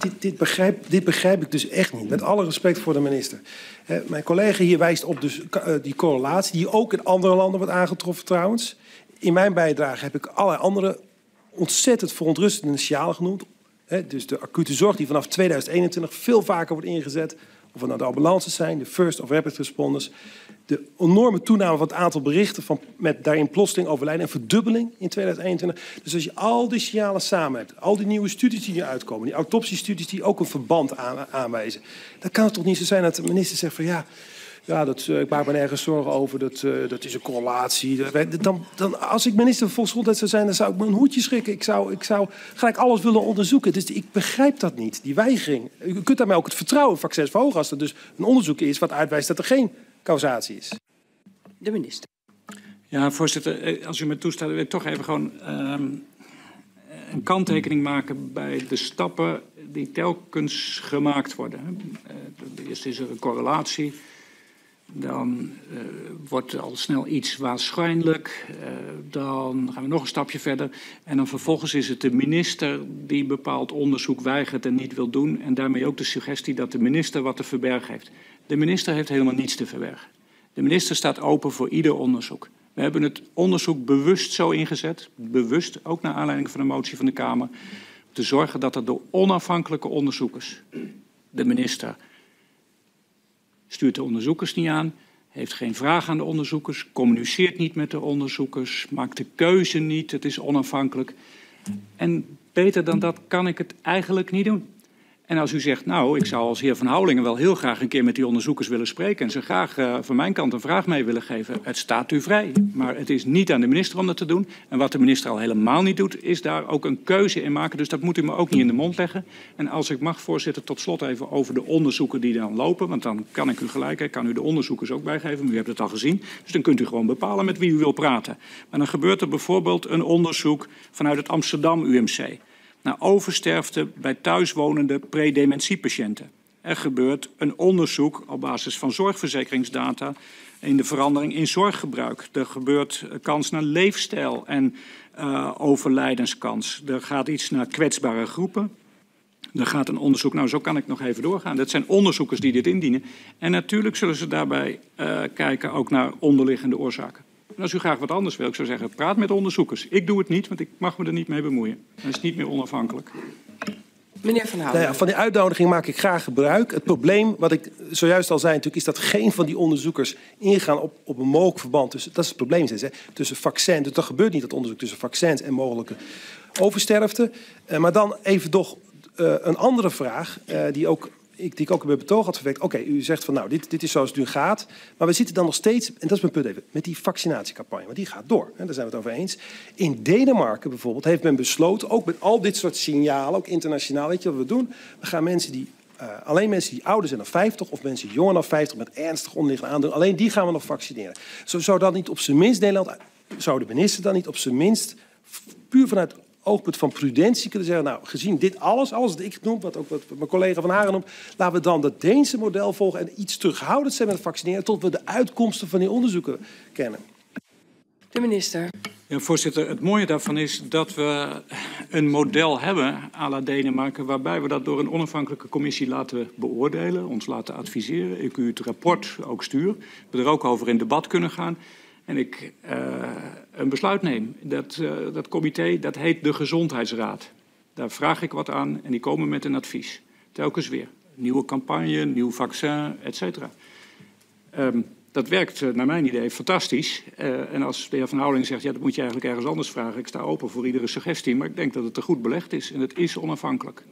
dit begrijp ik dus echt niet. Met alle respect voor de minister. Mijn collega hier wijst op dus, die correlatie... die ook in andere landen wordt aangetroffen trouwens. In mijn bijdrage heb ik allerlei andere ontzettend verontrustende signalen genoemd. Dus de acute zorg die vanaf 2021 veel vaker wordt ingezet... of het nou de ambulances zijn, de first of rapid responders... de enorme toename van het aantal berichten... met daarin plotseling overlijden en verdubbeling in 2021. Dus als je al die signalen samen hebt... al die nieuwe studies die nu uitkomen... die autopsiestudies die ook een verband aanwijzen... dan kan het toch niet zo zijn dat de minister zegt van... ja, ik maak me nergens zorgen over, dat is een correlatie. Dan, als ik minister van Volksgezondheid zou zijn... dan zou ik me een hoedje schrikken. Ik zou gelijk alles willen onderzoeken. Dus ik begrijp dat niet, die weigering. U kunt daarmee ook het vertrouwen in vaccins verhogen... als er dus een onderzoek is wat uitwijst dat er geen causatie is. De minister. Ja, voorzitter, als u me toestaat... wil ik toch even gewoon een kanttekening maken... bij de stappen die telkens gemaakt worden. Eerst is er een correlatie... Dan wordt al snel iets waarschijnlijk. Dan gaan we nog een stapje verder. En dan vervolgens is het de minister die bepaald onderzoek weigert en niet wil doen. En daarmee ook de suggestie dat de minister wat te verbergen heeft. De minister heeft helemaal niets te verbergen. De minister staat open voor ieder onderzoek. We hebben het onderzoek bewust zo ingezet. Bewust, ook naar aanleiding van de motie van de Kamer. Te zorgen dat er door onafhankelijke onderzoekers, de minister... stuurt de onderzoekers niet aan, heeft geen vraag aan de onderzoekers... communiceert niet met de onderzoekers, maakt de keuze niet, het is onafhankelijk. En beter dan dat kan ik het eigenlijk niet doen. En als u zegt, nou, ik zou als heer Van Houwelingen... wel heel graag een keer met die onderzoekers willen spreken... en ze graag van mijn kant een vraag mee willen geven... het staat u vrij. Maar het is niet aan de minister om dat te doen. En wat de minister al helemaal niet doet... is daar ook een keuze in maken. Dus dat moet u me ook niet in de mond leggen. En als ik mag, voorzitter, tot slot even over de onderzoeken die dan lopen... want dan kan ik u gelijk, ik kan u de onderzoekers ook bijgeven... maar u hebt het al gezien. Dus dan kunt u gewoon bepalen met wie u wil praten. Maar dan gebeurt er bijvoorbeeld een onderzoek... vanuit het Amsterdam UMC... naar oversterfte bij thuiswonende predementiepatiënten. Er gebeurt een onderzoek op basis van zorgverzekeringsdata... in de verandering in zorggebruik. Er gebeurt kans naar leefstijl en overlijdenskans. Er gaat iets naar kwetsbare groepen. Er gaat een onderzoek, nou zo kan ik nog even doorgaan. Dat zijn onderzoekers die dit indienen. En natuurlijk zullen ze daarbij kijken ook naar onderliggende oorzaken. En als u graag wat anders wil, ik zou zeggen, praat met onderzoekers. Ik doe het niet, want ik mag me er niet mee bemoeien. Dat is niet meer onafhankelijk. Meneer Van Houwelingen. Nou ja, van die uitnodiging maak ik graag gebruik. Het probleem, wat ik zojuist al zei natuurlijk... is dat geen van die onderzoekers ingaan op een mogelijk verband. Dat is het probleem tussen vaccins. Dus dat gebeurt niet, dat onderzoek tussen vaccins en mogelijke oversterfte. Maar dan even toch een andere vraag die ik ook in mijn betoog had verwerkt. Oké, u zegt van nou, dit is zoals het nu gaat. Maar we zitten dan nog steeds, en dat is mijn punt even... met die vaccinatiecampagne, want die gaat door. Hè, daar zijn we het over eens. In Denemarken bijvoorbeeld heeft men besloten... ook met al dit soort signalen, ook internationaal... weet je wat we doen? We gaan alleen mensen die ouder zijn dan 50... of mensen jonger dan 50 met ernstig onderliggende aandoening... alleen die gaan we nog vaccineren. Zo zou dat niet op zijn minst Nederland... zou de minister dan niet op zijn minst... puur vanuit oogpunt van prudentie kunnen zeggen... nou, gezien dit alles wat ik noem, wat mijn collega Van Haren noemt... laten we dan dat Deense model volgen... en iets terughoudend zijn met het vaccineren... tot we de uitkomsten van die onderzoeken kennen. De minister. Ja, voorzitter, het mooie daarvan is dat we een model hebben à la Denemarken... waarbij we dat door een onafhankelijke commissie laten beoordelen... ons laten adviseren. Ik u het rapport ook stuur. We er ook over in debat kunnen gaan... En ik een besluit neem. Dat comité, dat heet de Gezondheidsraad. Daar vraag ik wat aan en die komen met een advies. Telkens weer. Nieuwe campagne, nieuw vaccin, et cetera. Dat werkt naar mijn idee fantastisch. En als de heer Van Houwelingen zegt... ja, dat moet je eigenlijk ergens anders vragen. Ik sta open voor iedere suggestie. Maar ik denk dat het er goed belegd is. En het is onafhankelijk.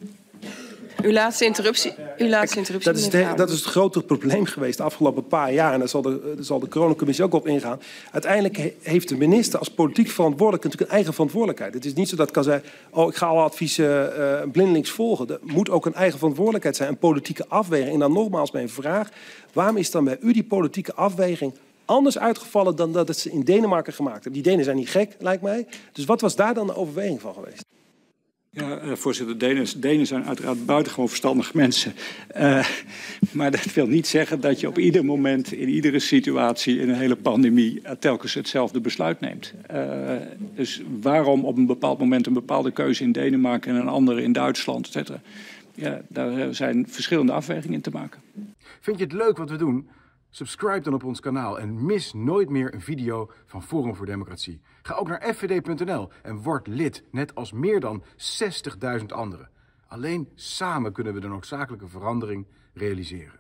Uw laatste interruptie. Dat is het grote probleem geweest de afgelopen paar jaar. En daar zal de coronacommissie ook op ingaan. Uiteindelijk heeft de minister als politiek verantwoordelijk natuurlijk een eigen verantwoordelijkheid. Het is niet zo dat kan zeggen, ik ga alle adviezen blindelings volgen. Er moet ook een eigen verantwoordelijkheid zijn, een politieke afweging. En dan nogmaals mijn vraag, waarom is dan bij u die politieke afweging anders uitgevallen dan dat het ze in Denemarken gemaakt hebben? Die Denen zijn niet gek, lijkt mij. Dus wat was daar dan de overweging van geweest? Ja, voorzitter, Denen zijn uiteraard buitengewoon verstandige mensen. Maar dat wil niet zeggen dat je op ieder moment, in iedere situatie, in een hele pandemie, telkens hetzelfde besluit neemt. Dus waarom op een bepaald moment een bepaalde keuze in Denemarken en een andere in Duitsland, et cetera. ja, daar zijn verschillende afwegingen in te maken. Vind je het leuk wat we doen? Subscribe dan op ons kanaal en mis nooit meer een video van Forum voor Democratie. Ga ook naar fvd.nl en word lid, net als meer dan 60.000 anderen. Alleen samen kunnen we de noodzakelijke verandering realiseren.